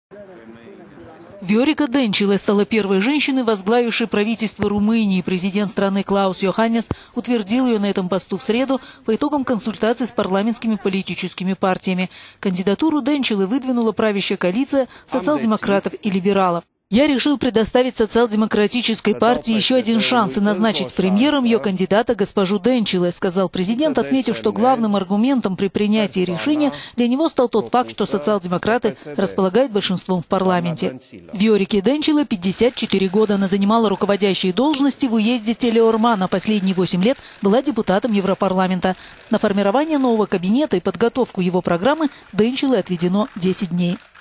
Виорика Денчиле стала первой женщиной, возглавившей правительство Румынии. Президент страны Клаус Йоханнес утвердил ее на этом посту в среду по итогам консультаций с парламентскими политическими партиями. Кандидатуру Денчиле выдвинула правящая коалиция социал-демократов и либералов. «Я решил предоставить социал-демократической партии еще один шанс и назначить премьером ее кандидата госпожу Денчиле», сказал президент, отметив, что главным аргументом при принятии решения для него стал тот факт, что социал-демократы располагают большинством в парламенте. Виорике Денчиле 54 года. Она занимала руководящие должности в уезде Телеорман, а последние 8 лет была депутатом Европарламента. На формирование нового кабинета и подготовку его программы Денчиле отведено 10 дней.